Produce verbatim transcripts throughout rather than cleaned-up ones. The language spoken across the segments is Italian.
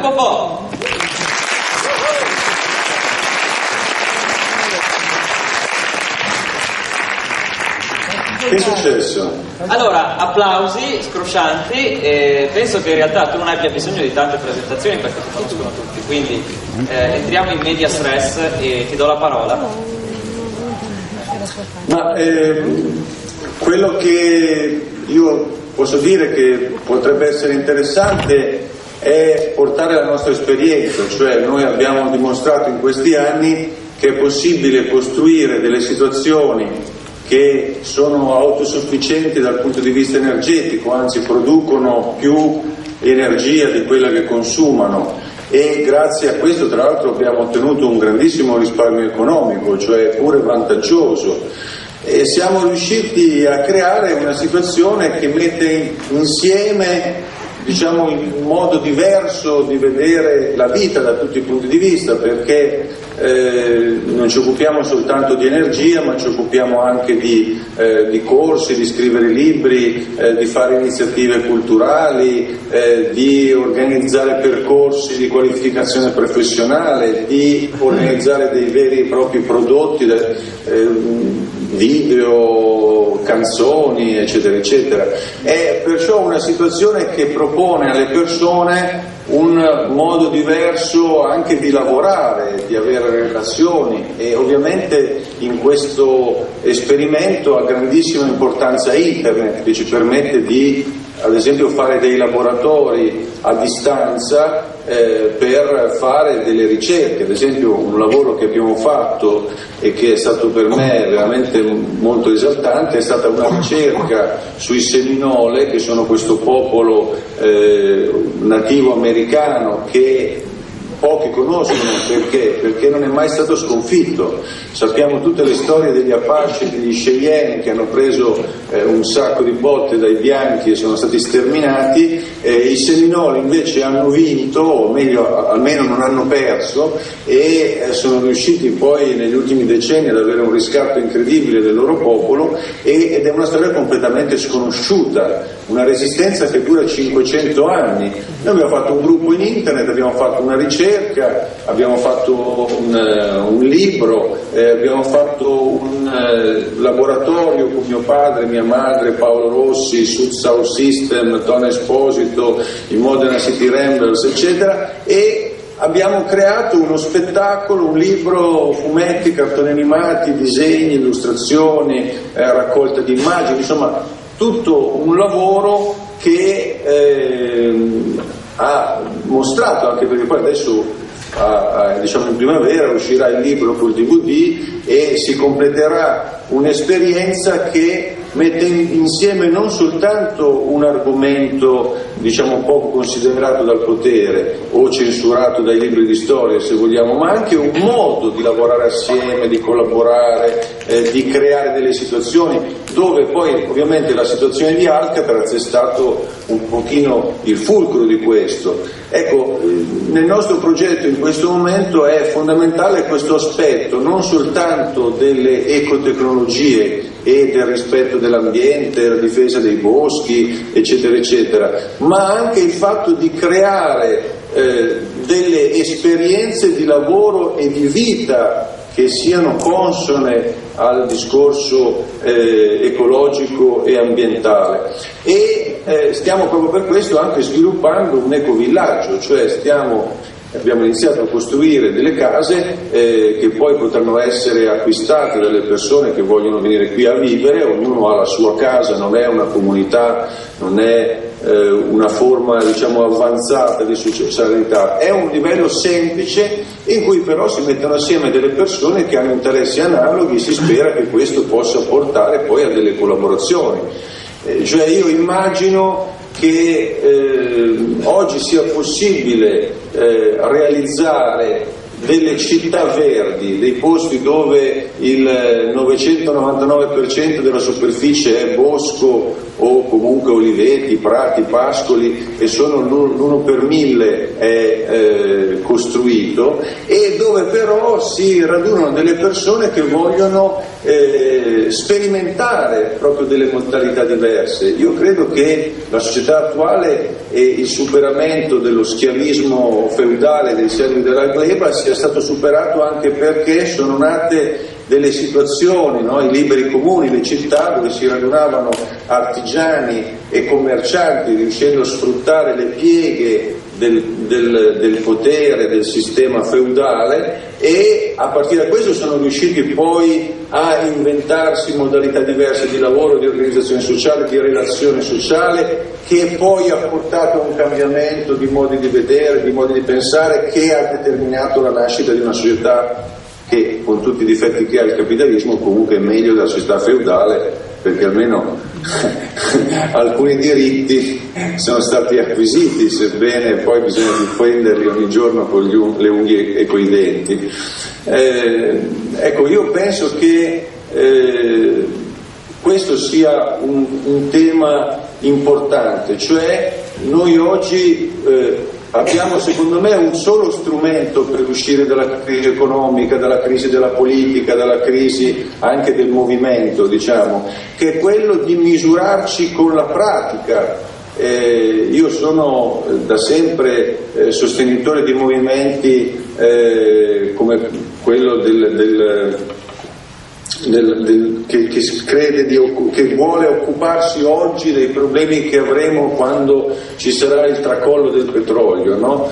po' po'. Che è successo? Allora, applausi scroscianti, e penso che in realtà tu non abbia bisogno di tante presentazioni perché ti conoscono tutti, quindi eh, entriamo in media stress e ti do la parola. Ma eh, quello che io posso dire che potrebbe essere interessante è portare la nostra esperienza, cioè noi abbiamo dimostrato in questi anni che è possibile costruire delle situazioni che sono autosufficienti dal punto di vista energetico, anzi producono più energia di quella che consumano, e grazie a questo tra l'altro abbiamo ottenuto un grandissimo risparmio economico, cioè pure vantaggioso, e siamo riusciti a creare una situazione che mette insieme, diciamo, un modo diverso di vedere la vita da tutti i punti di vista, perché eh, non ci occupiamo soltanto di energia, ma ci occupiamo anche di, eh, di corsi, di scrivere libri, eh, di fare iniziative culturali, eh, di organizzare percorsi di qualificazione professionale, di organizzare dei veri e propri prodotti, eh, video, canzoni, eccetera eccetera. È perciò una situazione che propone alle persone un modo diverso anche di lavorare, di avere relazioni, e ovviamente in questo esperimento ha grandissima importanza Internet, che ci permette di, ad esempio, fare dei laboratori a distanza eh, per fare delle ricerche. Ad esempio, un lavoro che abbiamo fatto e che è stato per me veramente molto esaltante è stata una ricerca sui Seminole, che sono questo popolo eh, nativo americano che pochi conoscono. Perché? Perché non è mai stato sconfitto. Sappiamo tutte le storie degli Apache, degli Cheyenne, che hanno preso eh, un sacco di botte dai bianchi e sono stati sterminati. Eh, i Seminole invece hanno vinto, o meglio almeno non hanno perso, e eh, sono riusciti poi negli ultimi decenni ad avere un riscatto incredibile del loro popolo, e, ed è una storia completamente sconosciuta, una resistenza che dura cinquecento anni. Noi abbiamo fatto un gruppo in internet, abbiamo fatto una ricerca, abbiamo fatto un, uh, un libro, eh, abbiamo fatto un uh, laboratorio con mio padre, mia madre, Paolo Rossi, Sud South System, Tony Esposito, i Modena City Ramblers, eccetera, e abbiamo creato uno spettacolo, un libro, fumetti, cartoni animati, disegni, illustrazioni, eh, raccolta di immagini, insomma tutto un lavoro che eh, ha mostrato, anche perché poi adesso a, a, diciamo in primavera uscirà il libro col D V D e si completerà un'esperienza che mette in, insieme non soltanto un argomento, diciamo, poco considerato dal potere o censurato dai libri di storia, se vogliamo, ma anche un modo di lavorare assieme, di collaborare, eh, di creare delle situazioni dove poi ovviamente la situazione di Alcatraz è stato un pochino il fulcro di questo. Ecco, nel nostro progetto in questo momento è fondamentale questo aspetto, non soltanto delle ecotecnologie e del rispetto dell'ambiente, la difesa dei boschi, eccetera eccetera, ma anche il fatto di creare eh, delle esperienze di lavoro e di vita che siano consone al discorso eh, ecologico e ambientale. E eh, stiamo proprio per questo anche sviluppando un ecovillaggio, cioè stiamo abbiamo iniziato a costruire delle case eh, che poi potranno essere acquistate dalle persone che vogliono venire qui a vivere. Ognuno ha la sua casa, non è una comunità, non è eh, una forma, diciamo, avanzata di socialità, è un livello semplice in cui però si mettono assieme delle persone che hanno interessi analoghi. Si spera che questo possa portare poi a delle collaborazioni. Eh, cioè io immagino che eh, oggi sia possibile eh, realizzare delle città verdi, dei posti dove il novecentonovantanove per cento della superficie è bosco o comunque oliveti, prati, pascoli, e sono l'uno per mille è eh, costruito, e dove però si radunano delle persone che vogliono eh, sperimentare proprio delle modalità diverse. Io credo che la società attuale e il superamento dello schiavismo feudale dei servi della gleba sia stato superato anche perché sono nate delle situazioni, no? I liberi comuni, le città dove si radunavano artigiani e commercianti, riuscendo a sfruttare le pieghe del, del, del potere, del sistema feudale, e a partire da questo sono riusciti poi a inventarsi modalità diverse di lavoro, di organizzazione sociale, di relazione sociale, che poi ha portato a un cambiamento di modi di vedere, di modi di pensare, che ha determinato la nascita di una società che, con tutti i difetti che ha il capitalismo, comunque è meglio della società feudale, perché almeno alcuni diritti sono stati acquisiti, sebbene poi bisogna difenderli ogni giorno con gli un- le unghie e con i denti. Eh, ecco, io penso che eh, questo sia un, un tema importante, cioè noi oggi eh, abbiamo, secondo me, un solo strumento per uscire dalla crisi economica, dalla crisi della politica, dalla crisi anche del movimento, diciamo, che è quello di misurarci con la pratica. Eh, io sono eh, da sempre eh, sostenitore di movimenti eh, come quello del, del Del, del, che, che crede di, che vuole occuparsi oggi dei problemi che avremo quando ci sarà il tracollo del petrolio, no?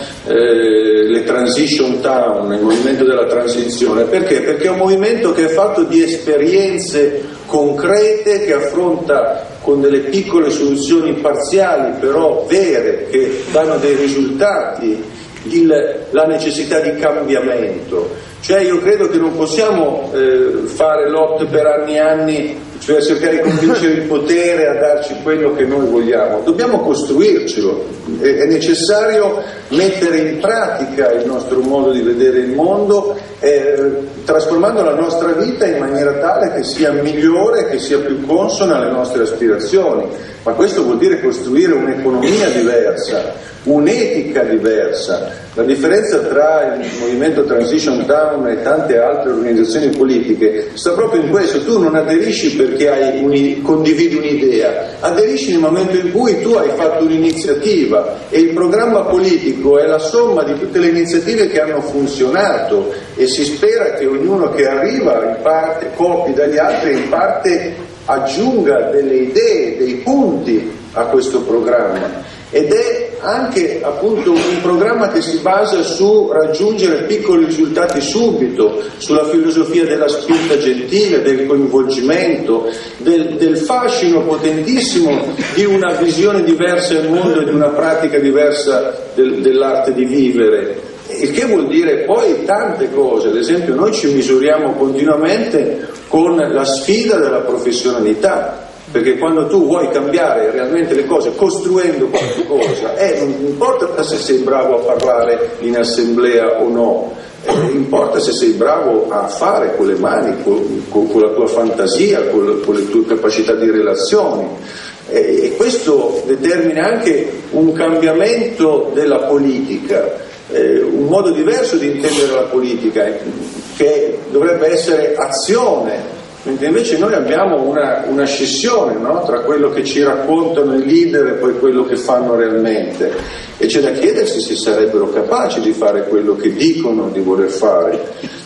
eh, le transition town, il movimento della transizione. Perché? Perché è un movimento che è fatto di esperienze concrete, che affronta con delle piccole soluzioni parziali però vere, che danno dei risultati, il, la necessità di cambiamento. Cioè io credo che non possiamo eh, fare lotte per anni e anni, cioè cercare di convincere il potere a darci quello che noi vogliamo. Dobbiamo costruircelo, è, è necessario mettere in pratica il nostro modo di vedere il mondo, eh, trasformando la nostra vita in maniera tale che sia migliore, che sia più consona alle nostre aspirazioni. Ma questo vuol dire costruire un'economia diversa, un'etica diversa. La differenza tra il movimento Transition Town e tante altre organizzazioni politiche sta proprio in questo: tu non aderisci perché hai un, condividi un'idea, aderisci nel momento in cui tu hai fatto un'iniziativa, e il programma politico è la somma di tutte le iniziative che hanno funzionato, e si spera che ognuno che arriva in parte copi dagli altri e in parte aggiunga delle idee, dei punti a questo programma. Ed è anche appunto un programma che si basa su raggiungere piccoli risultati subito, sulla filosofia della spinta gentile, del coinvolgimento, del, del fascino potentissimo di una visione diversa del mondo e di una pratica diversa del, dell'arte di vivere. Il che vuol dire poi tante cose. Ad esempio, noi ci misuriamo continuamente con la sfida della professionalità, perché quando tu vuoi cambiare realmente le cose costruendo qualcosa, eh, non importa se sei bravo a parlare in assemblea o no, eh, importa se sei bravo a fare con le mani, con, con, con la tua fantasia, con, con le tue capacità di relazioni. Eh, e questo determina anche un cambiamento della politica, eh, un modo diverso di intendere la politica, eh, che dovrebbe essere azione. Mentre invece noi abbiamo una, una scissione, no? Tra quello che ci raccontano i leader e poi quello che fanno realmente, e c'è da chiedersi se sarebbero capaci di fare quello che dicono di voler fare.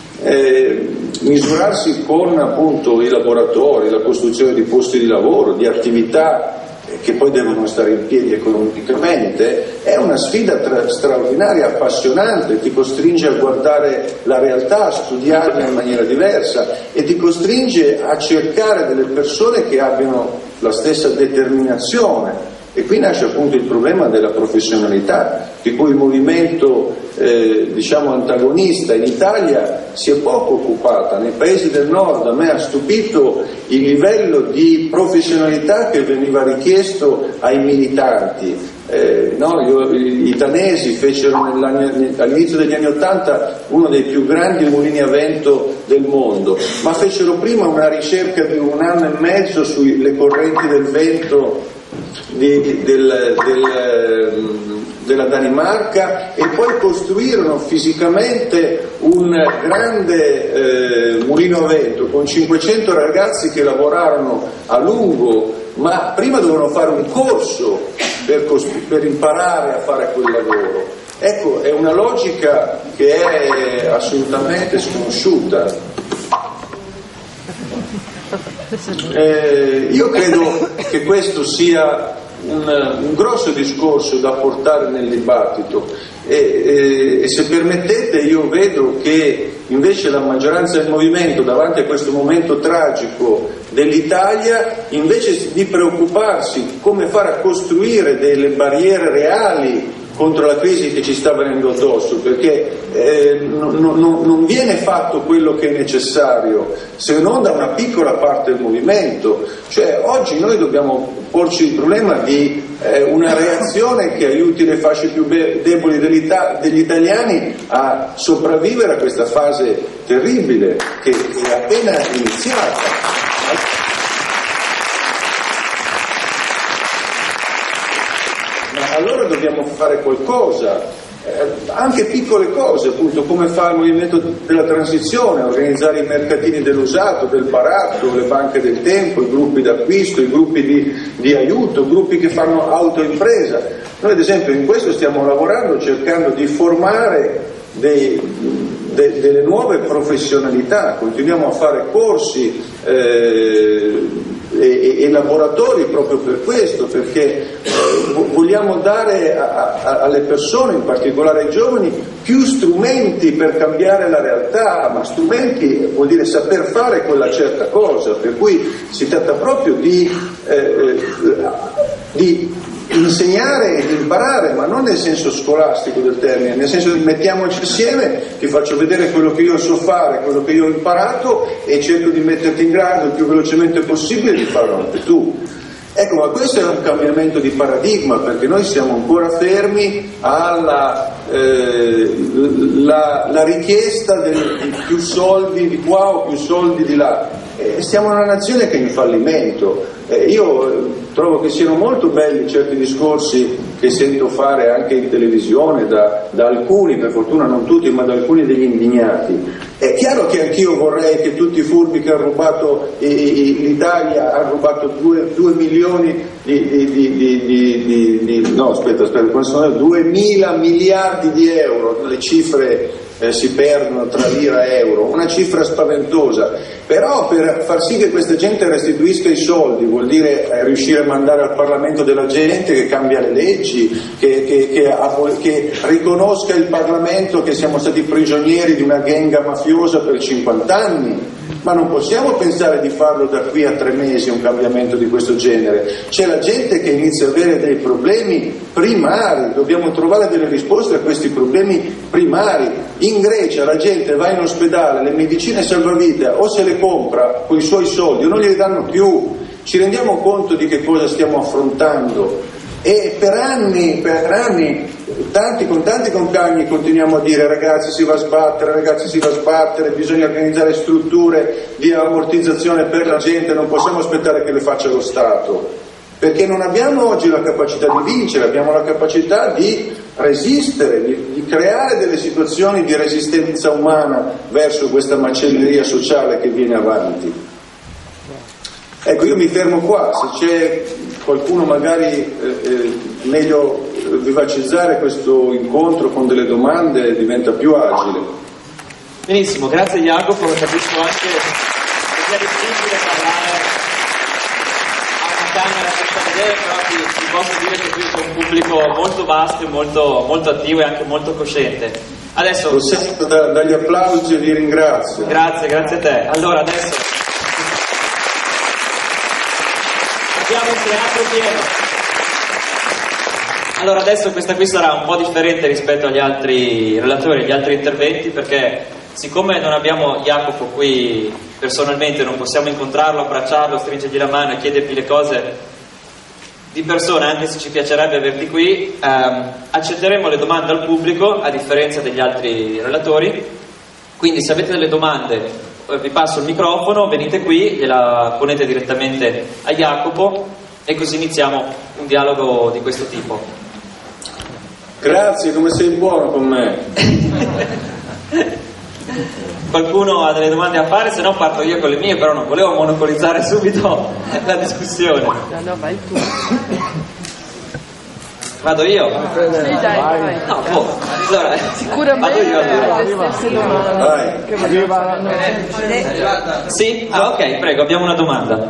Eh, misurarsi con appunto i laboratori, la costruzione di posti di lavoro, di attività che poi devono stare in piedi economicamente, è una sfida tra- straordinaria, appassionante, ti costringe a guardare la realtà, a studiarla in maniera diversa, e ti costringe a cercare delle persone che abbiano la stessa determinazione. E qui nasce appunto il problema della professionalità, di cui il movimento eh, diciamo antagonista in Italia si è poco occupata. Nei paesi del nord a me ha stupito il livello di professionalità che veniva richiesto ai militanti, Eh, no, io, i danesi fecero all'inizio degli anni Ottanta uno dei più grandi mulini a vento del mondo, ma fecero prima una ricerca di un anno e mezzo sulle correnti del vento di, del, del, della Danimarca, e poi costruirono fisicamente un grande eh, mulino a vento con cinquecento ragazzi che lavorarono a lungo, ma prima dovevano fare un corso per, costru- per imparare a fare quel lavoro. Ecco, è una logica che è assolutamente sconosciuta. Eh, io credo che questo sia un, un grosso discorso da portare nel dibattito e, e, e se permettete io vedo che invece la maggioranza del movimento davanti a questo momento tragico dell'Italia, invece di preoccuparsi come fare a costruire delle barriere reali contro la crisi che ci sta venendo addosso, perché eh, non, non, non viene fatto quello che è necessario se non da una piccola parte del movimento. Cioè oggi noi dobbiamo porci il problema di eh, una reazione che aiuti le fasce più be- deboli degli italiani a sopravvivere a questa fase terribile che, che è appena iniziata. Allora dobbiamo fare qualcosa, eh, anche piccole cose, appunto, come fa il movimento della transizione, organizzare i mercatini dell'usato, del baratto, le banche del tempo, i gruppi d'acquisto, i gruppi di, di aiuto, gruppi che fanno autoimpresa. Noi ad esempio in questo stiamo lavorando cercando di formare dei, de, delle nuove professionalità, continuiamo a fare corsi eh, E, e laboratori proprio per questo, perché eh, vogliamo dare a, a, alle persone, in particolare ai giovani, più strumenti per cambiare la realtà, ma strumenti vuol dire saper fare quella certa cosa, per cui si tratta proprio di, eh, di insegnare ed imparare, ma non nel senso scolastico del termine, nel senso di mettiamoci insieme, ti faccio vedere quello che io so fare, quello che io ho imparato e cerco di metterti in grado il più velocemente possibile di farlo anche tu. Ecco, ma questo è un cambiamento di paradigma, perché noi siamo ancora fermi alla eh, la, la richiesta del, di più soldi di qua o più soldi di là. Eh, siamo una nazione che è in fallimento. Eh, io trovo che siano molto belli certi discorsi che sento fare anche in televisione da, da alcuni, per fortuna non tutti, ma da alcuni degli indignati. È chiaro che anch'io vorrei che tutti i furbi che hanno rubato eh, l'Italia, hanno rubato due milioni di, di, di, di, di, di no aspetta aspetta, quali sono? duemila miliardi di euro, le cifre Eh, si perdono tra lira e euro, una cifra spaventosa, però per far sì che questa gente restituisca i soldi vuol dire eh, riuscire a mandare al Parlamento della gente che cambia le leggi, che, che, che, che riconosca il Parlamento che siamo stati prigionieri di una ghenga mafiosa per cinquanta anni. Ma non possiamo pensare di farlo da qui a tre mesi un cambiamento di questo genere. C'è la gente che inizia a avere dei problemi primari, dobbiamo trovare delle risposte a questi problemi primari. In Grecia la gente va in ospedale, le medicine salvavita o se le compra con i suoi soldi o non gliele danno più. Ci rendiamo conto di che cosa stiamo affrontando? E per anni, per anni, tanti, con tanti compagni continuiamo a dire ragazzi si va a sbattere, ragazzi si va a sbattere, bisogna organizzare strutture di ammortizzazione per la gente, non possiamo aspettare che le faccia lo Stato, perché non abbiamo oggi la capacità di vincere, abbiamo la capacità di resistere, di, di creare delle situazioni di resistenza umana verso questa macelleria sociale che viene avanti. Ecco, io mi fermo qua, se c'è qualcuno magari eh, eh, meglio vivacizzare questo incontro con delle domande diventa più agile. Benissimo, grazie Jacopo, capisco anche che sia difficile parlare a una camera senza vedere, però ti, ti posso dire che qui c'è un pubblico molto vasto e molto, molto attivo e anche molto cosciente. Adesso lo sento da, dagli applausi e vi ringrazio. Grazie, grazie a te. Allora adesso abbiamo un teatro pieno. Allora adesso questa qui sarà un po' differente rispetto agli altri relatori, agli altri interventi, perché siccome non abbiamo Jacopo qui personalmente, non possiamo incontrarlo, abbracciarlo, stringergli la mano e chiedergli le cose di persone, anche se ci piacerebbe averti qui, ehm, accetteremo le domande al pubblico a differenza degli altri relatori, quindi se avete delle domande vi passo il microfono, venite qui, gliela ponete direttamente a Jacopo e così iniziamo un dialogo di questo tipo. Grazie, come sei buono con me. Qualcuno ha delle domande a fare, se no parto io con le mie, però non volevo monopolizzare subito la discussione. No, no, vai tu. Vado io? Sì, dai, vai. No, boh. Allora, sicuramente vado io allora. Vai. Sì? Ah, ok, prego, abbiamo una domanda.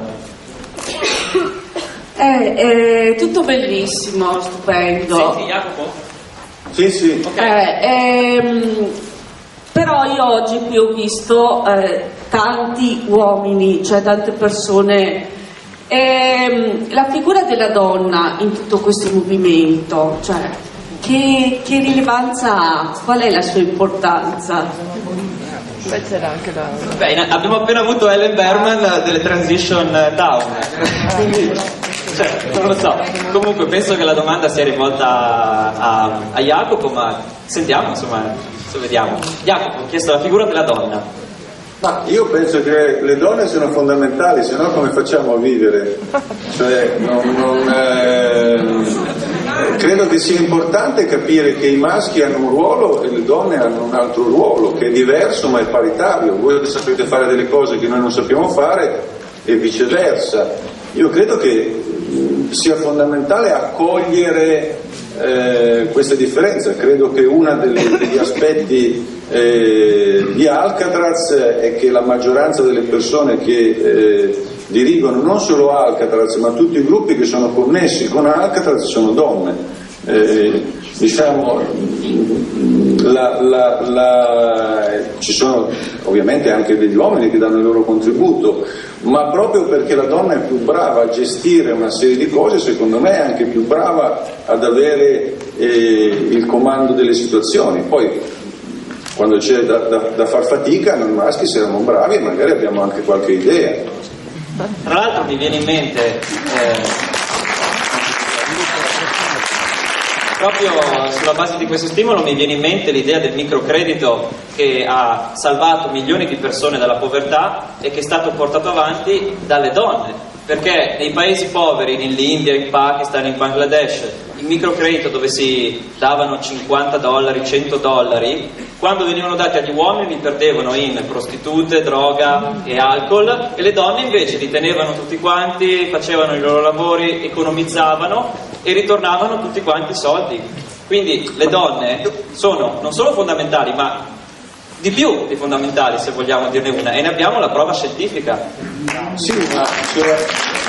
È, è tutto bellissimo, stupendo. Sì, sì, Jacopo? Sì, sì. Okay. Eh, ehm, però io oggi qui ho visto eh, tanti uomini, cioè tante persone. Ehm, la figura della donna in tutto questo movimento, cioè che, che rilevanza ha? Qual è la sua importanza? Beh, c'era anche la... Beh, abbiamo appena avuto Ellen Berman delle Transition Down, quindi cioè, non lo so. Comunque penso che la domanda sia rivolta a, a, a Jacopo, ma sentiamo, insomma, se vediamo. Jacopo, ho chiesto la figura della donna. Ma io penso che le donne siano fondamentali, se no come facciamo a vivere? Cioè, non, non, eh, credo che sia importante capire che i maschi hanno un ruolo e le donne hanno un altro ruolo, che è diverso ma è paritario. Voi sapete fare delle cose che noi non sappiamo fare e viceversa. Io credo che sia fondamentale accogliere eh, questa differenza. Credo che uno degli aspetti eh, di Alcatraz è che la maggioranza delle persone che eh, dirigono non solo Alcatraz ma tutti i gruppi che sono connessi con Alcatraz sono donne. Eh, diciamo la, la, la, ci sono ovviamente anche degli uomini che danno il loro contributo, ma proprio perché la donna è più brava a gestire una serie di cose, secondo me è anche più brava ad avere eh, il comando delle situazioni. Poi quando c'è da, da, da far fatica noi maschi siamo bravi e magari abbiamo anche qualche idea. Tra l'altro mi viene in mente eh, proprio sulla base di questo stimolo mi viene in mente l'idea del microcredito che ha salvato milioni di persone dalla povertà e che è stato portato avanti dalle donne, perché nei paesi poveri, nell'India, in Pakistan, in Bangladesh, il microcredito dove si davano cinquanta dollari, cento dollari, quando venivano dati agli uomini li perdevano in prostitute, droga e alcol, e le donne invece li tenevano tutti quanti, facevano i loro lavori, economizzavano e ritornavano tutti quanti i soldi. Quindi le donne sono non solo fondamentali, ma di più di fondamentali, se vogliamo dirne una, e ne abbiamo la prova scientifica. Sì, ma cioè,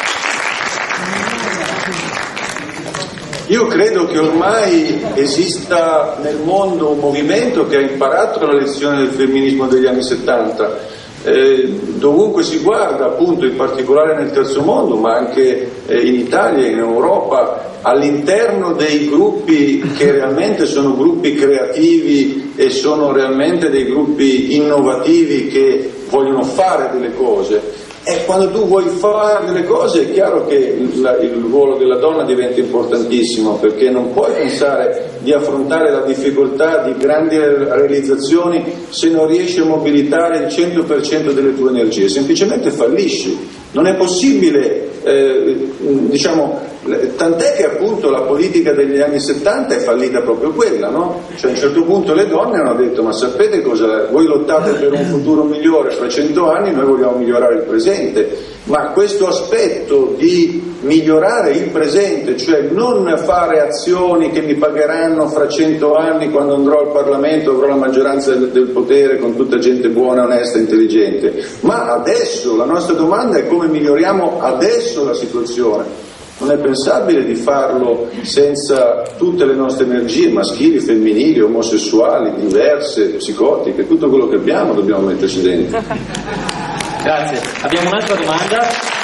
io credo che ormai esista nel mondo un movimento che ha imparato la lezione del femminismo degli anni settanta. Eh, dovunque si guarda, appunto, in particolare nel terzo mondo, ma anche eh, in Italia e in Europa, all'interno dei gruppi che realmente sono gruppi creativi e sono realmente dei gruppi innovativi che vogliono fare delle cose. E quando tu vuoi fare delle cose è chiaro che il, il ruolo della donna diventa importantissimo, perché non puoi pensare di affrontare la difficoltà di grandi realizzazioni se non riesci a mobilitare il cento per cento delle tue energie, semplicemente fallisci. Non è possibile, eh, diciamo, tant'è che appunto la politica degli anni settanta è fallita proprio quella, no? Cioè a un certo punto le donne hanno detto: ma sapete cosa? Voi lottate per un futuro migliore fra cento anni, noi vogliamo migliorare il presente. Ma questo aspetto di migliorare il presente, cioè non fare azioni che mi pagheranno fra cento anni quando andrò al Parlamento, avrò la maggioranza del, del potere con tutta gente buona, onesta, intelligente, ma adesso la nostra domanda è come miglioriamo adesso la situazione. Non è pensabile di farlo senza tutte le nostre energie maschili, femminili, omosessuali, diverse, psicotiche, tutto quello che abbiamo dobbiamo metterci dentro. Grazie. Abbiamo un'altra domanda.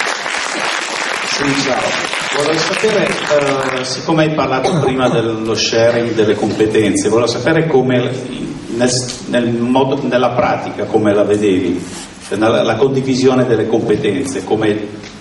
Sì, ciao. Volevo sapere, eh, siccome hai parlato prima dello sharing delle competenze, volevo sapere come nel, nel modo, nella pratica come la vedevi, nella, la condivisione delle competenze, come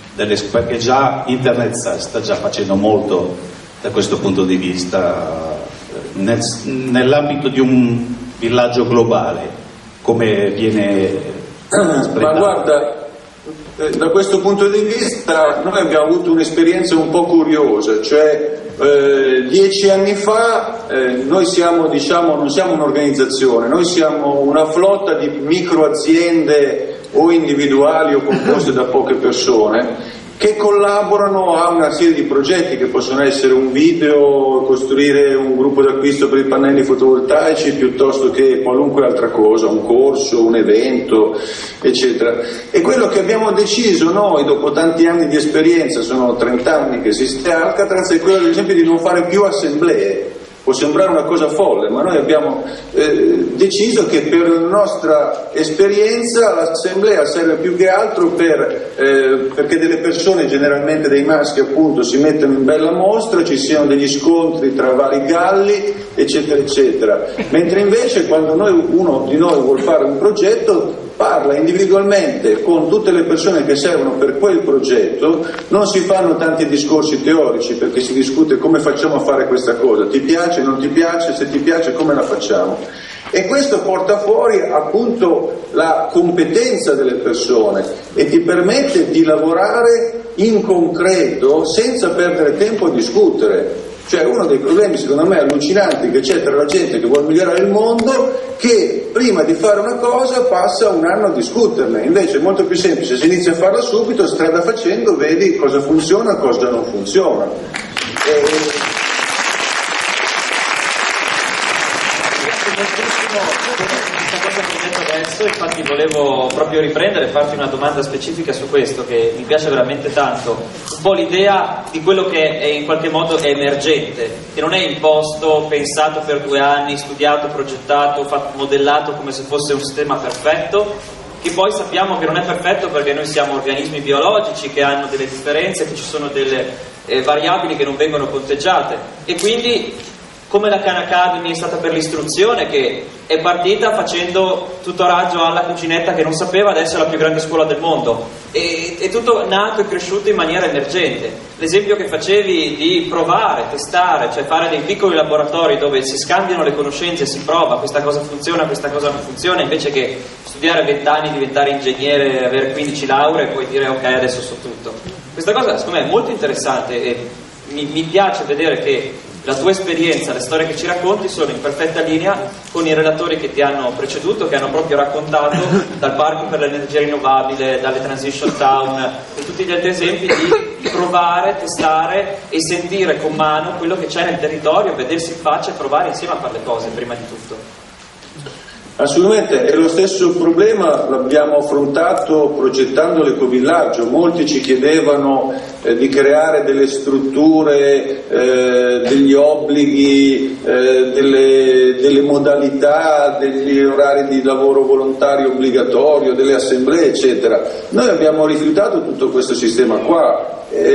delle, perché già internet sta, sta già facendo molto da questo punto di vista nel, nell'ambito di un villaggio globale, come viene espletato. Ma guarda, da questo punto di vista noi abbiamo avuto un'esperienza un po' curiosa, cioè eh, dieci anni fa eh, noi siamo, diciamo, non siamo un'organizzazione, noi siamo una flotta di micro aziende o individuali o composte da poche persone che collaborano a una serie di progetti che possono essere un video, costruire un gruppo d'acquisto per i pannelli fotovoltaici, piuttosto che qualunque altra cosa, un corso, un evento, eccetera. E quello che abbiamo deciso noi, dopo tanti anni di esperienza, sono trenta anni che esiste Alcatraz, è quello ad esempio di non fare più assemblee. Può sembrare una cosa folle, ma noi abbiamo eh, deciso che per la nostra esperienza l'assemblea serve più che altro per, eh, perché delle persone, generalmente dei maschi appunto, si mettono in bella mostra, ci siano degli scontri tra vari galli, eccetera eccetera, mentre invece quando noi, uno di noi vuol fare un progetto parla individualmente con tutte le persone che servono per quel progetto, non si fanno tanti discorsi teorici perché si discute come facciamo a fare questa cosa, ti piace, non ti piace, se ti piace come la facciamo. E questo porta fuori appunto la competenza delle persone e ti permette di lavorare in concreto senza perdere tempo a discutere. Cioè uno dei problemi secondo me allucinanti che c'è tra la gente che vuole migliorare il mondo, che prima di fare una cosa passa un anno a discuterne, invece è molto più semplice, se inizi a farla subito, strada facendo vedi cosa funziona e cosa non funziona. E... Infatti volevo proprio riprendere e farti una domanda specifica su questo, che mi piace veramente tanto, un po' l'idea di quello che è in qualche modo è emergente, che non è imposto, pensato per due anni, studiato, progettato, fatto, modellato come se fosse un sistema perfetto, che poi sappiamo che non è perfetto perché noi siamo organismi biologici che hanno delle differenze, che ci sono delle eh, variabili che non vengono conteggiate, e quindi come la Khan Academy è stata per l'istruzione, che è partita facendo tutoraggio alla cuginetta che non sapeva, adesso è la più grande scuola del mondo, e è tutto nato e cresciuto in maniera emergente. L'esempio che facevi di provare, testare, cioè fare dei piccoli laboratori dove si scambiano le conoscenze, si prova, questa cosa funziona, questa cosa non funziona, invece che studiare vent'anni, diventare ingegnere, avere quindici lauree e poi dire ok, adesso so tutto. Questa cosa secondo me è molto interessante e mi, mi piace vedere che la tua esperienza, le storie che ci racconti sono in perfetta linea con i relatori che ti hanno preceduto, che hanno proprio raccontato dal parco per l'energia rinnovabile, dalle transition town e tutti gli altri esempi di provare, testare e sentire con mano quello che c'è nel territorio, vedersi in faccia e provare insieme a fare le cose prima di tutto. Assolutamente, e lo stesso problema l'abbiamo affrontato progettando l'ecovillaggio. Molti ci chiedevano eh, di creare delle strutture, eh, degli obblighi, eh, delle, delle modalità, degli orari di lavoro volontario obbligatorio, delle assemblee, eccetera. Noi abbiamo rifiutato tutto questo sistema qua.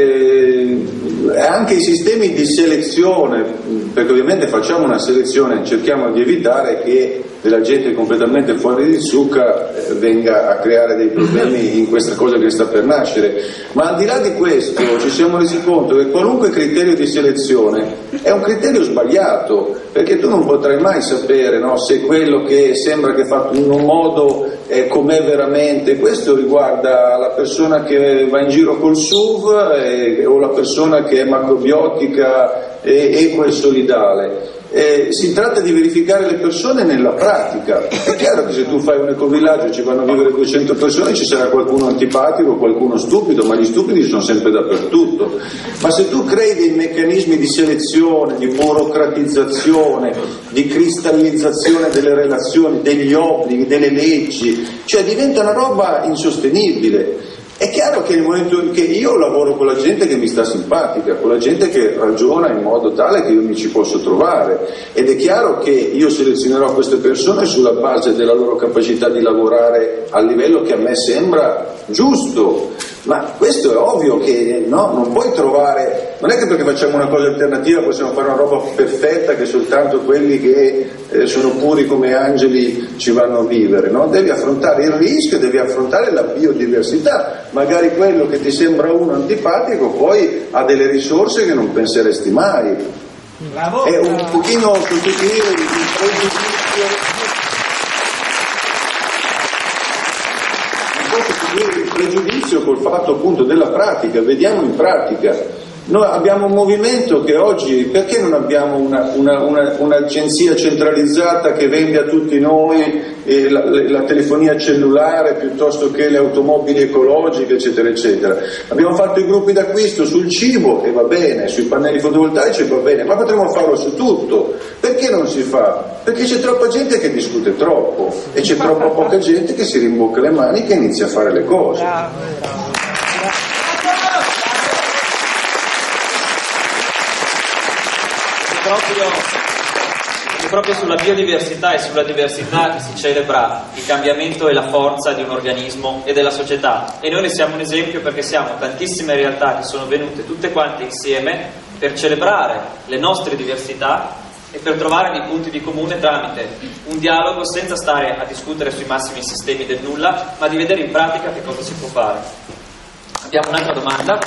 E anche i sistemi di selezione, perché ovviamente facciamo una selezione, cerchiamo di evitare che della gente completamente fuori di zucca eh, venga a creare dei problemi in questa cosa che sta per nascere. Ma al di là di questo ci siamo resi conto che qualunque criterio di selezione è un criterio sbagliato, perché tu non potrai mai sapere, no, se quello che sembra che è fatto in un modo è com'è veramente. Questo riguarda la persona che va in giro col S U V eh, o la persona che è macrobiotica e equa e solidale. Eh, si tratta di verificare le persone nella pratica. È chiaro che se tu fai un ecovillaggio e ci vanno a vivere duecento persone ci sarà qualcuno antipatico, qualcuno stupido, ma gli stupidi sono sempre dappertutto. Ma se tu crei dei meccanismi di selezione, di burocratizzazione, di cristallizzazione delle relazioni, degli obblighi, delle leggi, cioè diventa una roba insostenibile. È chiaro che nel momento in che io lavoro con la gente che mi sta simpatica, con la gente che ragiona in modo tale che io mi ci posso trovare, ed è chiaro che io selezionerò queste persone sulla base della loro capacità di lavorare al livello che a me sembra giusto. Ma questo è ovvio che no, non puoi trovare, non è che perché facciamo una cosa alternativa possiamo fare una roba perfetta che soltanto quelli che eh, sono puri come angeli ci vanno a vivere, no? Devi affrontare il rischio, devi affrontare la biodiversità, magari quello che ti sembra uno antipatico poi ha delle risorse che non penseresti mai. Bravo. È un pochino sostituire il pregiudizio. Il pregiudizio col fatto appunto della pratica, vediamo in pratica. Noi abbiamo un movimento che oggi, perché non abbiamo una, una, una, un'agenzia centralizzata che vende a tutti noi eh, la, la telefonia cellulare piuttosto che le automobili ecologiche, eccetera, eccetera. Abbiamo fatto i gruppi d'acquisto sul cibo e va bene, sui pannelli fotovoltaici va bene, ma potremmo farlo su tutto. Perché non si fa? Perché c'è troppa gente che discute troppo e c'è troppa poca gente che si rimbocca le mani e che inizia a fare le cose. Bravo, bravo. Proprio, è proprio sulla biodiversità e sulla diversità che si celebra il cambiamento e la forza di un organismo e della società, e noi ne siamo un esempio perché siamo tantissime realtà che sono venute tutte quante insieme per celebrare le nostre diversità e per trovare dei punti di comune tramite un dialogo, senza stare a discutere sui massimi sistemi del nulla, ma di vedere in pratica che cosa si può fare. Abbiamo un'altra domanda.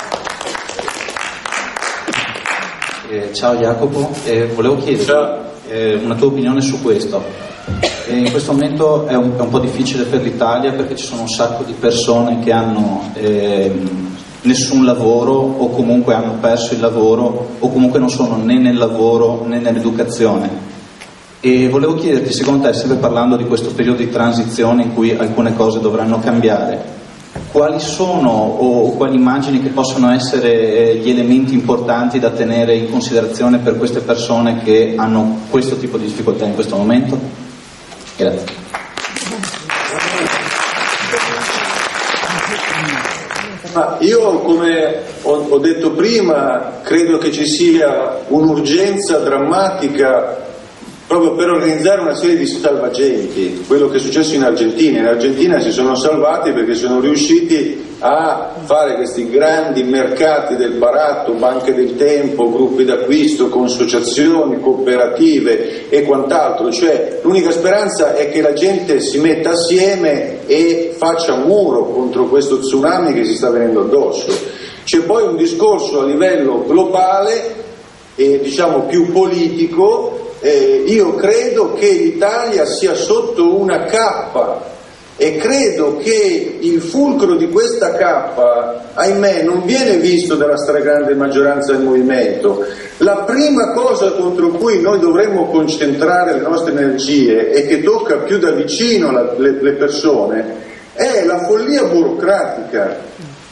Eh, ciao Jacopo, eh, volevo chiedere eh, una tua opinione su questo. Eh, in questo momento è un, è un po' difficile per l'Italia perché ci sono un sacco di persone che hanno eh, nessun lavoro o comunque hanno perso il lavoro o comunque non sono né nel lavoro né nell'educazione. E volevo chiederti, secondo te, sempre parlando di questo periodo di transizione in cui alcune cose dovranno cambiare, quali sono o quali immagini che possono essere gli elementi importanti da tenere in considerazione per queste persone che hanno questo tipo di difficoltà in questo momento? Grazie. Ma io, come ho, ho detto prima, credo che ci sia un'urgenza drammatica proprio per organizzare una serie di salvagenti. Quello che è successo in Argentina. In Argentina si sono salvati perché sono riusciti a fare questi grandi mercati del baratto, banche del tempo, gruppi d'acquisto, consociazioni, cooperative e quant'altro. Cioè l'unica speranza è che la gente si metta assieme e faccia muro contro questo tsunami che si sta venendo addosso. C'è poi un discorso a livello globale e diciamo più politico. Eh, io credo che l'Italia sia sotto una cappa e credo che il fulcro di questa cappa, ahimè, non viene visto dalla stragrande maggioranza del movimento. La prima cosa contro cui noi dovremmo concentrare le nostre energie e che tocca più da vicino la, le, le persone è la follia burocratica.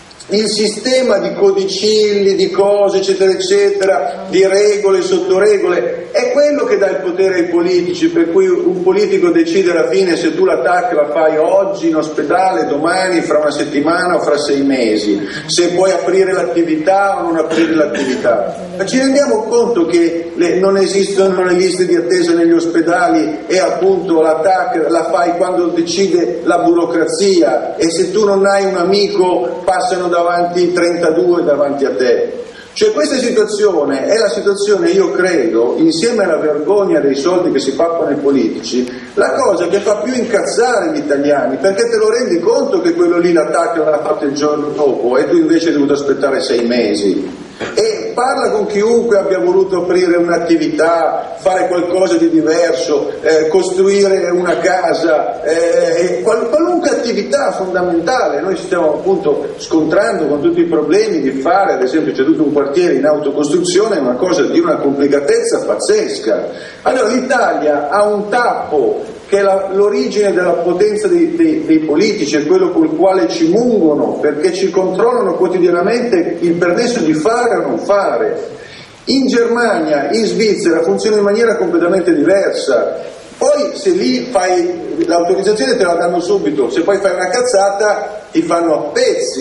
Il sistema di codicilli, di cose, eccetera, eccetera, di regole, sottoregole, è quello che dà il potere ai politici, per cui un politico decide alla fine se tu la T A C la fai oggi in ospedale, domani, fra una settimana o fra sei mesi, se puoi aprire l'attività o non aprire l'attività. Ma ci rendiamo conto che le, non esistono le liste di attesa negli ospedali e appunto la T A C la fai quando decide la burocrazia e se tu non hai un amico passano davanti trentadue davanti a te. Cioè questa situazione è la situazione, io credo, insieme alla vergogna dei soldi che si pappano i politici, la cosa che fa più incazzare gli italiani, perché te lo rendi conto che quello lì l'attacco l'ha fatto il giorno dopo e tu invece hai dovuto aspettare sei mesi. E parla con chiunque abbia voluto aprire un'attività, fare qualcosa di diverso, eh, costruire una casa, eh, qual- qualunque attività fondamentale. Noi ci stiamo appunto scontrando con tutti i problemi di fare, ad esempio c'è tutto un quartiere in autocostruzione, è una cosa di una complicatezza pazzesca. Allora l'Italia ha un tappo che è la, l'origine della potenza dei, dei, dei politici, è quello col quale ci mungono, perché ci controllano quotidianamente il permesso di fare o non fare. In Germania, in Svizzera funziona in maniera completamente diversa. Poi se lì fai l'autorizzazione te la danno subito, se poi fai una cazzata ti fanno a pezzi.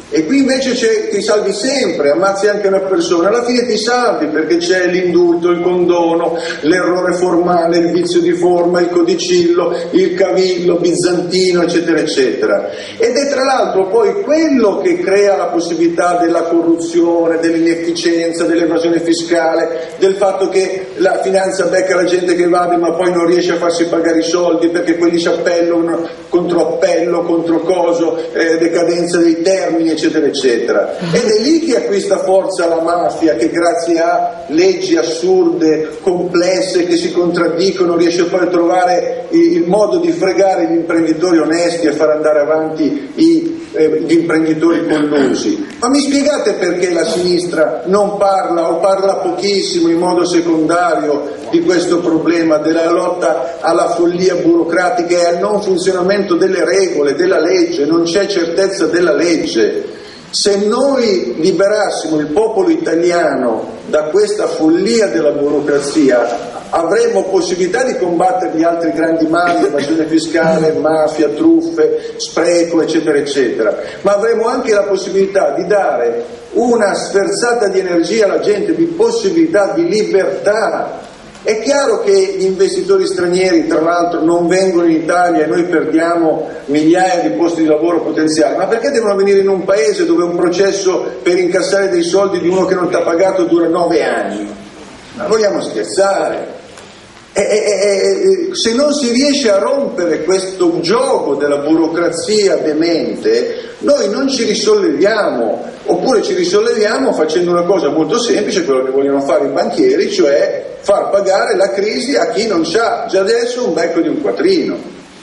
E qui invece c'è, ti salvi sempre, ammazzi anche una persona, alla fine ti salvi perché c'è l'indulto, il condono, l'errore formale, il vizio di forma, il codicillo, il cavillo bizantino, eccetera, eccetera. Ed è tra l'altro poi quello che crea la possibilità della corruzione, dell'inefficienza, dell'evasione fiscale, del fatto che la finanza becca la gente che evade ma poi non riesce a farsi pagare i soldi perché quelli si appellano contro appello, contro coso, eh, decadenza dei termini, eccetera eccetera. Ed è lì che acquista forza la mafia, che grazie a leggi assurde, complesse, che si contraddicono, riesce poi a trovare il, il modo di fregare gli imprenditori onesti e far andare avanti i, eh, gli imprenditori collusi. Ma mi spiegate perché la sinistra non parla o parla pochissimo in modo secondario di questo problema della lotta alla follia burocratica e al non funzionamento delle regole, della legge? Non c'è certezza della legge. Se noi liberassimo il popolo italiano da questa follia della burocrazia, avremmo possibilità di combattere gli altri grandi mali, evasione fiscale, mafia, truffe, spreco, eccetera, eccetera. Ma avremo anche la possibilità di dare una sferzata di energia alla gente, di possibilità, di libertà. È chiaro che gli investitori stranieri, tra l'altro, non vengono in Italia e noi perdiamo migliaia di posti di lavoro potenziali, ma perché devono venire in un paese dove un processo per incassare dei soldi di uno che non ti ha pagato dura nove anni? Ma vogliamo scherzare? E, e, e, se non si riesce a rompere questo gioco della burocrazia demente, noi non ci risolleviamo, oppure ci risolleviamo facendo una cosa molto semplice, quello che vogliono fare i banchieri, cioè far pagare la crisi a chi non c'ha già adesso un becco di un quattrino.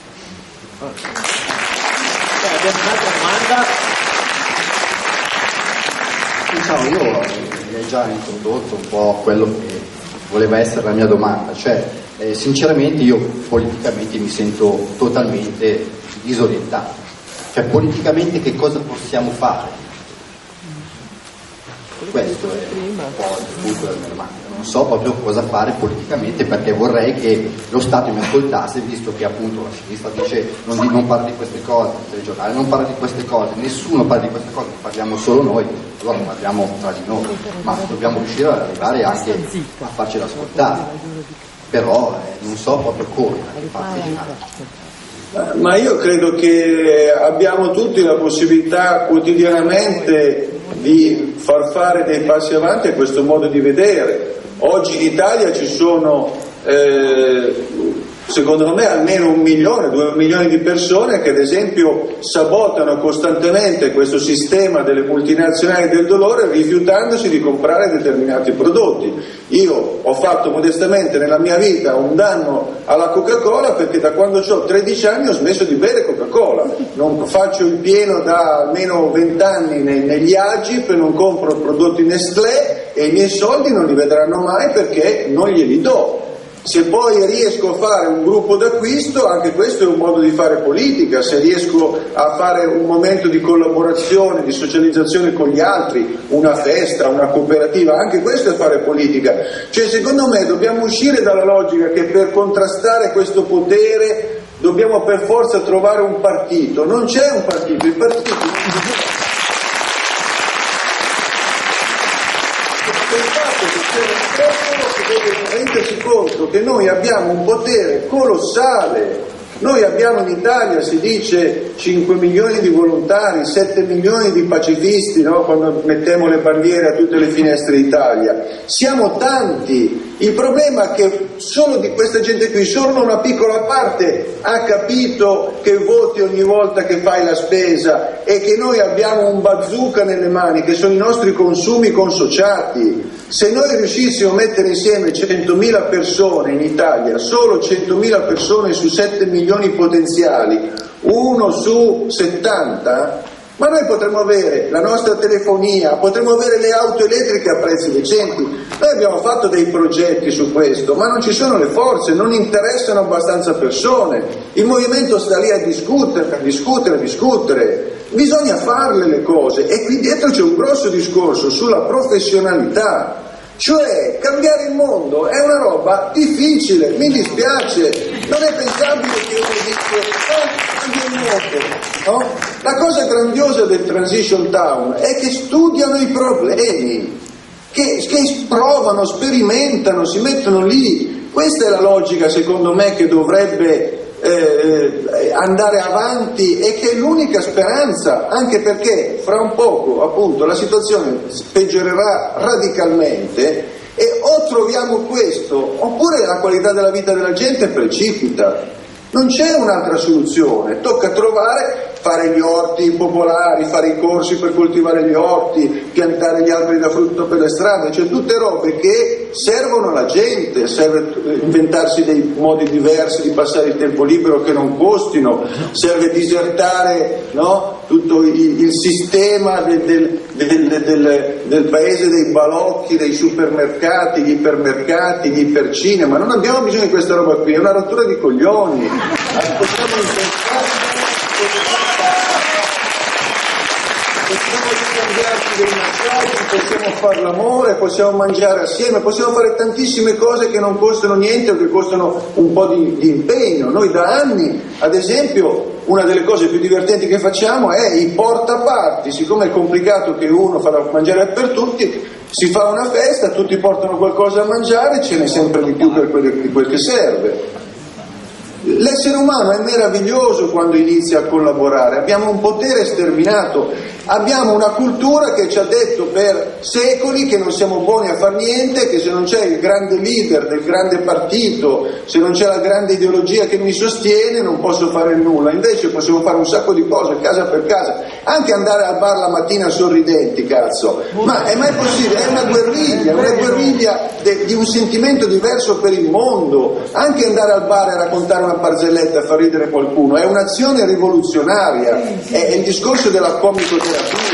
Abbiamo un'altra domanda. Diciamo, io hai già introdotto un po' quello che voleva essere la mia domanda, cioè eh, sinceramente io politicamente mi sento totalmente disorientato, cioè politicamente che cosa possiamo fare? Questo è un po' il punto della mia domanda, non so proprio cosa fare politicamente, perché vorrei che lo Stato mi ascoltasse, visto che appunto la sinistra dice non, di, non parla di queste cose, il telegiornale non parla di queste cose, nessuno parla di queste cose, parliamo solo noi, allora parliamo tra di noi, ma dobbiamo riuscire ad arrivare anche a farcela ascoltare, però eh, non so proprio come farci. Ma io credo che abbiamo tutti la possibilità quotidianamente di far fare dei passi avanti a questo modo di vedere. Oggi in Italia ci sono eh, secondo me almeno un milione, due milioni di persone che ad esempio sabotano costantemente questo sistema delle multinazionali del dolore rifiutandosi di comprare determinati prodotti. Io ho fatto modestamente nella mia vita un danno alla Coca-Cola perché da quando ho tredici anni ho smesso di bere Coca-Cola, non faccio il pieno da almeno venti anni negli Agip, non compro prodotti Nestlé e i miei soldi non li vedranno mai perché non glieli do. Se poi riesco a fare un gruppo d'acquisto, anche questo è un modo di fare politica, se riesco a fare un momento di collaborazione, di socializzazione con gli altri, una festa, una cooperativa, anche questo è fare politica. Cioè secondo me dobbiamo uscire dalla logica che per contrastare questo potere dobbiamo per forza trovare un partito. Non c'è un partito, il partito non c'è. Deve rendersi conto che noi abbiamo un potere colossale, noi abbiamo in Italia, si dice, cinque milioni di volontari, sette milioni di pacifisti, no? Quando mettiamo le bandiere a tutte le finestre d'Italia, siamo tanti, il problema è che solo di questa gente qui, solo una piccola parte ha capito che voti ogni volta che fai la spesa e che noi abbiamo un bazooka nelle mani, che sono i nostri consumi consociati. Se noi riuscissimo a mettere insieme centomila persone in Italia, solo centomila persone su sette milioni potenziali, uno su settanta, ma noi potremmo avere la nostra telefonia, potremmo avere le auto elettriche a prezzi decenti. Noi abbiamo fatto dei progetti su questo, ma non ci sono le forze, non interessano abbastanza persone. Il movimento sta lì a discutere, a discutere, a discutere. Bisogna farle le cose e qui dietro c'è un grosso discorso sulla professionalità, cioè cambiare il mondo è una roba difficile, mi dispiace, non è pensabile che uno dice oh, cambia il mondo, no? La cosa grandiosa del Transition Town è che studiano i problemi, che, che provano, sperimentano, si mettono lì. Questa è la logica, secondo me, che dovrebbe eh, andare avanti e che è l'unica speranza, anche perché fra un poco, appunto, la situazione peggiorerà radicalmente e o troviamo questo oppure la qualità della vita della gente precipita. Non c'è un'altra soluzione, tocca trovare, fare gli orti popolari, fare i corsi per coltivare gli orti, piantare gli alberi da frutto per le strade, cioè tutte robe che servono alla gente, serve inventarsi dei modi diversi di passare il tempo libero che non costino, serve disertare, no? tutto il, il sistema del, del, del, del, del paese dei balocchi, dei supermercati, gli ipermercati, gli ipercinema. Non abbiamo bisogno di questa roba qui, è una rottura di coglioni. Allora, possiamo inventare, possiamo scambiarci dei massaggi, possiamo fare l'amore, possiamo mangiare assieme, possiamo fare tantissime cose che non costano niente o che costano un po' di, di impegno. Noi da anni, ad esempio, una delle cose più divertenti che facciamo è i portaparti. Siccome è complicato che uno fa da mangiare per tutti, si fa una festa, tutti portano qualcosa a mangiare, ce n'è sempre di più per quel, di quel che serve. L'essere umano è meraviglioso quando inizia a collaborare, abbiamo un potere sterminato, abbiamo una cultura che ci ha detto per secoli che non siamo buoni a far niente, che se non c'è il grande leader del grande partito, se non c'è la grande ideologia che mi sostiene non posso fare nulla. Invece possiamo fare un sacco di cose casa per casa, anche andare al bar la mattina sorridenti, cazzo, ma è mai possibile? È una guerriglia, una guerriglia de, di un sentimento diverso per il mondo. Anche andare al bar e raccontare una barzelletta a far ridere qualcuno è un'azione rivoluzionaria, è, è il discorso della comicoterapia.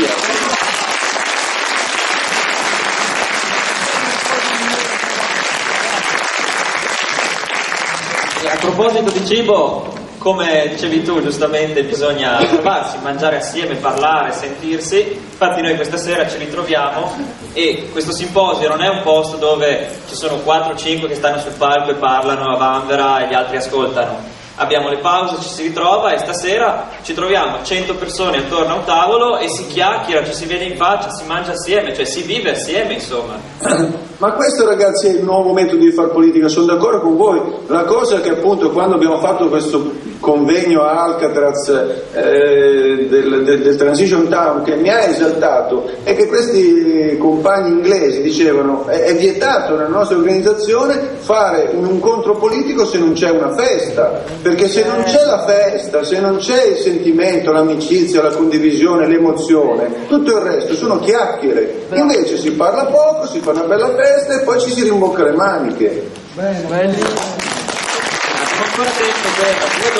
A proposito di cibo, come dicevi tu giustamente, bisogna trovarsi, mangiare assieme, parlare, sentirsi. Infatti noi questa sera ci ritroviamo e questo simposio non è un posto dove ci sono quattro cinque che stanno sul palco e parlano a vanvera e gli altri ascoltano. Abbiamo le pause, ci si ritrova e stasera ci troviamo cento persone attorno a un tavolo e si chiacchiera, ci si vede in faccia, si mangia assieme, cioè si vive assieme, insomma. Ma questo, ragazzi, è il nuovo metodo di far politica, sono d'accordo con voi. La cosa che appunto quando abbiamo fatto questo convegno a Alcatraz eh, del, del, del Transition Town che mi ha esaltato è che questi compagni inglesi dicevano è, è vietato nella nostra organizzazione fare un incontro politico se non c'è una festa, perché se non c'è la festa, se non c'è il sentimento, l'amicizia, la condivisione, l'emozione, tutto il resto sono chiacchiere. Invece si parla poco, si fa una bella festa e poi ci si rimbocca le maniche. Bene, bene. Abbiamo ancora tempo per due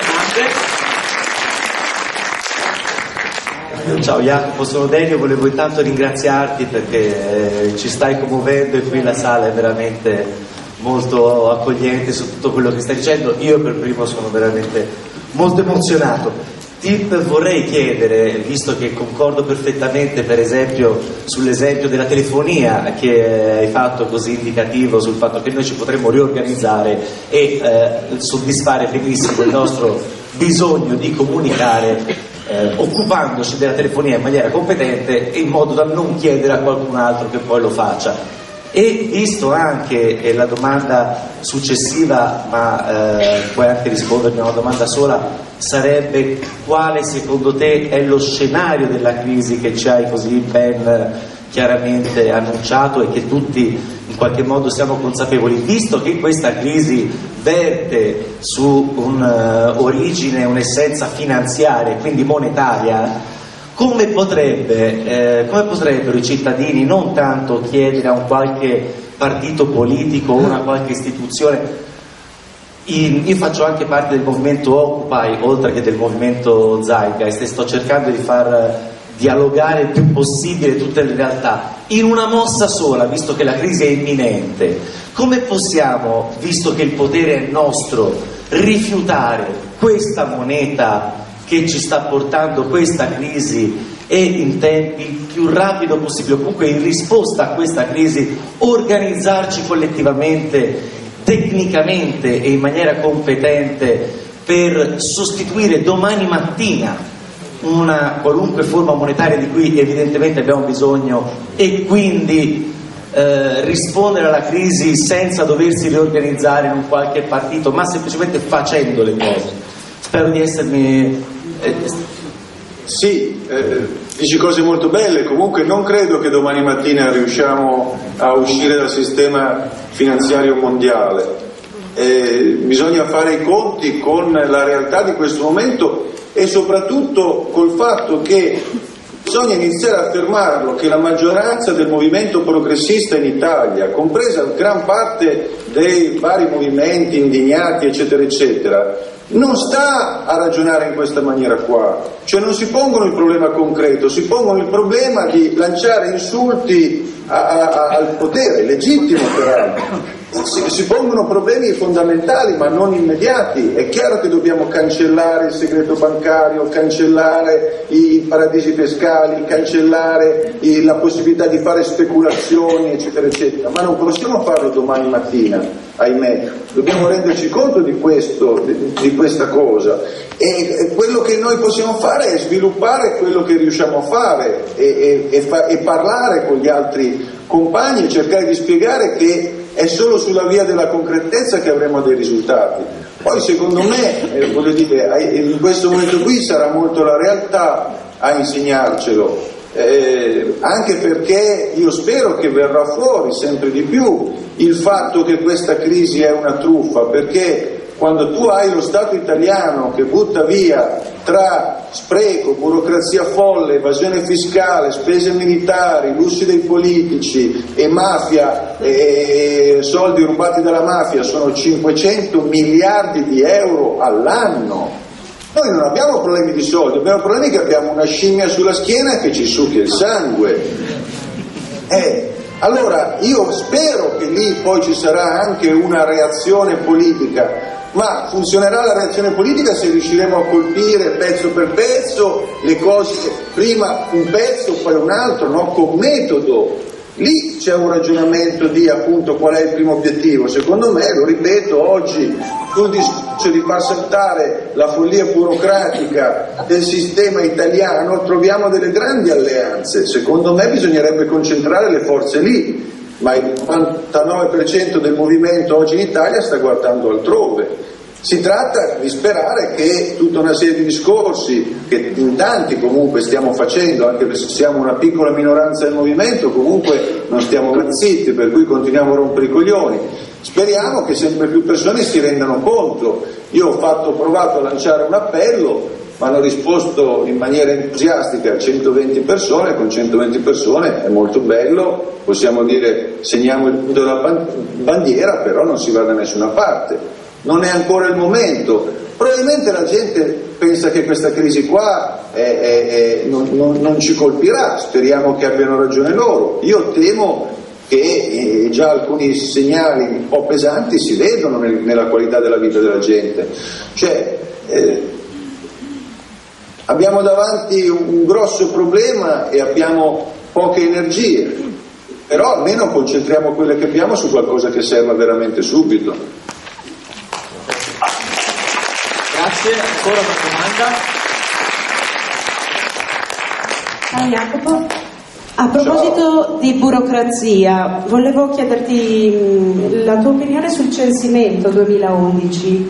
domande. Ciao Jacopo, sono Denio, volevo intanto ringraziarti perché eh, ci stai commuovendo e qui la sala è veramente molto accogliente su tutto quello che stai dicendo. Io per primo sono veramente molto emozionato. Ti vorrei chiedere, visto che concordo perfettamente per esempio sull'esempio della telefonia che hai fatto così indicativo sul fatto che noi ci potremmo riorganizzare e eh, soddisfare benissimo il nostro bisogno di comunicare eh, occupandoci della telefonia in maniera competente e in modo da non chiedere a qualcun altro che poi lo faccia. E visto anche eh, la domanda successiva, ma eh, puoi anche rispondermi a una domanda sola, sarebbe quale secondo te è lo scenario della crisi che ci hai così ben chiaramente annunciato e che tutti in qualche modo siamo consapevoli, visto che questa crisi verte su un'origine, uh, un'essenza finanziaria, quindi monetaria. Come, potrebbe, eh, come potrebbero i cittadini non tanto chiedere a un qualche partito politico o una qualche istituzione? Io faccio anche parte del movimento Occupy, oltre che del movimento Zeitgeist, e sto cercando di far dialogare il più possibile tutte le realtà in una mossa sola, visto che la crisi è imminente. Come possiamo, visto che il potere è nostro, rifiutare questa moneta che ci sta portando questa crisi e in tempi il più rapido possibile, comunque in risposta a questa crisi, organizzarci collettivamente, tecnicamente e in maniera competente per sostituire domani mattina una qualunque forma monetaria di cui evidentemente abbiamo bisogno e quindi eh, rispondere alla crisi senza doversi riorganizzare in un qualche partito, ma semplicemente facendo le cose. Spero di essermi... Eh, Sì, eh, dici cose molto belle, comunque non credo che domani mattina riusciamo a uscire dal sistema finanziario mondiale. Eh, bisogna fare i conti con la realtà di questo momento e soprattutto col fatto che bisogna iniziare a affermarlo che la maggioranza del movimento progressista in Italia, compresa gran parte dei vari movimenti indignati eccetera eccetera, non sta a ragionare in questa maniera qua, cioè non si pongono il problema concreto, si pongono il problema di lanciare insulti a, a, al potere, legittimo peraltro. Si, si pongono problemi fondamentali ma non immediati. È chiaro che dobbiamo cancellare il segreto bancario, cancellare i paradisi fiscali, cancellare i, la possibilità di fare speculazioni eccetera eccetera, ma non possiamo farlo domani mattina, ahimè. Dobbiamo renderci conto di questo, di, di questa cosa, e, e quello che noi possiamo fare è sviluppare quello che riusciamo a fare e, e, e, fa, e parlare con gli altri compagni e cercare di spiegare che è solo sulla via della concretezza che avremo dei risultati. Poi secondo me, eh, voglio dire, in questo momento qui sarà molto la realtà a insegnarcelo, eh, anche perché io spero che verrà fuori sempre di più il fatto che questa crisi è una truffa, perché quando tu hai lo Stato italiano che butta via tra spreco, burocrazia folle, evasione fiscale, spese militari, lussi dei politici e mafia, e soldi rubati dalla mafia, sono cinquecento miliardi di euro all'anno. Noi non abbiamo problemi di soldi, abbiamo problemi che abbiamo una scimmia sulla schiena che ci succhia il sangue. Eh, allora io spero che lì poi ci sarà anche una reazione politica, ma funzionerà la reazione politica se riusciremo a colpire pezzo per pezzo le cose, prima un pezzo poi un altro, no? Con metodo. Lì c'è un ragionamento di appunto qual è il primo obiettivo. Secondo me, lo ripeto, oggi sul discorso di far saltare la follia burocratica del sistema italiano troviamo delle grandi alleanze. Secondo me bisognerebbe concentrare le forze lì, ma il novantanove per cento del movimento oggi in Italia sta guardando altrove. Si tratta di sperare che tutta una serie di discorsi che in tanti comunque stiamo facendo, anche se siamo una piccola minoranza del movimento, comunque non stiamo mai zitti, per cui continuiamo a rompere i coglioni. Speriamo che sempre più persone si rendano conto. Io ho fatto, ho provato a lanciare un appello, ma hanno risposto in maniera entusiastica centoventi persone. Con centoventi persone è molto bello, possiamo dire segniamo il punto della bandiera, però non si va da nessuna parte. Non è ancora il momento. Probabilmente la gente pensa che questa crisi qua è, è, è, non, non, non ci colpirà, speriamo che abbiano ragione loro. Io temo che eh, già alcuni segnali un po' pesanti si vedono nel, nella qualità della vita della gente. Cioè, eh, abbiamo davanti un, un grosso problema e abbiamo poche energie, però almeno concentriamo quelle che abbiamo su qualcosa che serva veramente subito. Grazie, ancora una domanda. Ciao Jacopo, a proposito Ciao. di burocrazia, volevo chiederti la tua opinione sul censimento duemilaundici.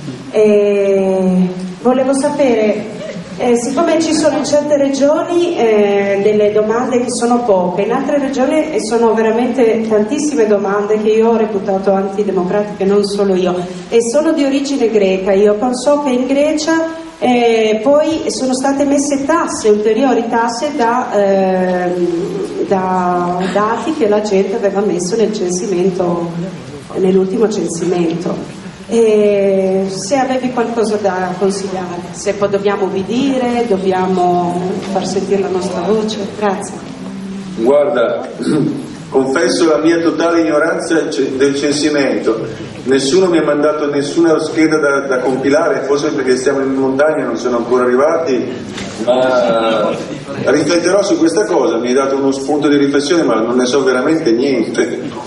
E volevo sapere, eh, siccome ci sono in certe regioni eh, delle domande che sono poche, in altre regioni sono veramente tantissime domande che io ho reputato antidemocratiche, non solo io, e sono di origine greca. Io so che in Grecia eh, poi sono state messe tasse, ulteriori tasse da, eh, da dati che la gente aveva messo nel censimento, nell'ultimo censimento. E se avevi qualcosa da consigliare, se poi dobbiamo ubbidire, dobbiamo far sentire la nostra voce. Grazie. Guarda, confesso la mia totale ignoranza del censimento. Nessuno mi ha mandato nessuna scheda da, da compilare, forse perché stiamo in montagna e non sono ancora arrivati, ma rifletterò su questa cosa. Mi hai dato uno spunto di riflessione, ma non ne so veramente niente.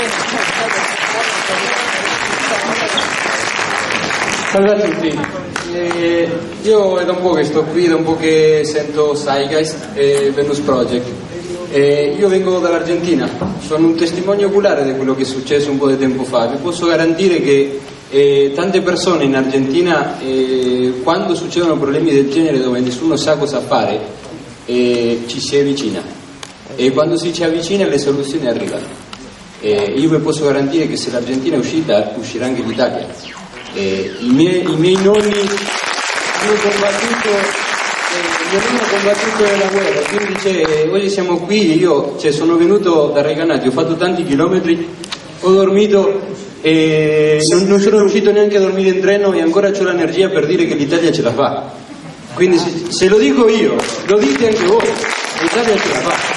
Salve a tutti. Eh, io è da un po' che sto qui, da un po' che sento Zeitgeist e Venus Project. Eh, io vengo dall'Argentina, sono un testimone oculare di quello che è successo un po' di tempo fa. Vi posso garantire che eh, tante persone in Argentina, eh, quando succedono problemi del genere dove nessuno sa cosa fare, eh, ci si avvicina, e quando si ci avvicina le soluzioni arrivano. Eh, io vi posso garantire che se l'Argentina è uscita, uscirà anche l'Italia. Eh, i, miei, I miei nonni hanno combattuto, eh, mio nonno ha combattuto nella guerra, quindi cioè, oggi siamo qui, io cioè, sono venuto da Recanati, ho fatto tanti chilometri, ho dormito e non, non sono riuscito neanche a dormire in treno e ancora ho l'energia per dire che l'Italia ce la fa. Quindi se, se lo dico io, lo dite anche voi, l'Italia ce la fa.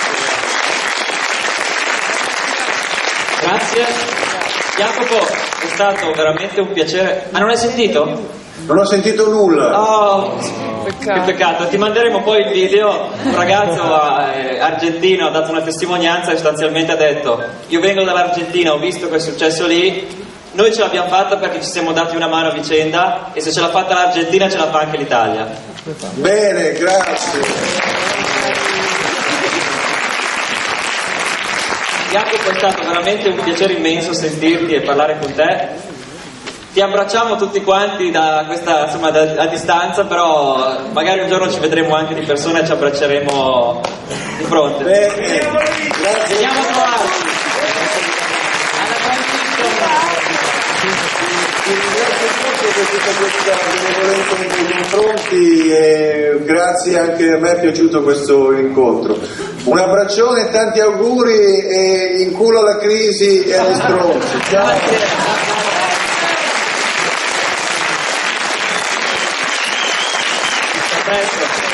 Grazie. Jacopo, è stato veramente un piacere. Ah, non hai sentito? Non ho sentito nulla. Oh, che peccato. Ti manderemo poi il video. Un ragazzo eh, argentino ha dato una testimonianza e sostanzialmente ha detto: io vengo dall'Argentina, ho visto quel successo lì, noi ce l'abbiamo fatta perché ci siamo dati una mano a vicenda, e se ce l'ha fatta l'Argentina ce la fa anche l'Italia. Bene, grazie. Jacopo, è stato veramente un piacere immenso sentirti e parlare con te. Ti abbracciamo tutti quanti da questa, insomma, da, a distanza, però magari un giorno ci vedremo anche di persona e ci abbracceremo di fronte. Bene, grazie. Veniamo a trovarci. Alla Ti ringrazio per tutta questa benevolenza nei confronti e grazie, anche a me è piaciuto questo incontro. Un abbraccione, tanti auguri e in culo alla crisi e alle stronze. Ciao. A presto.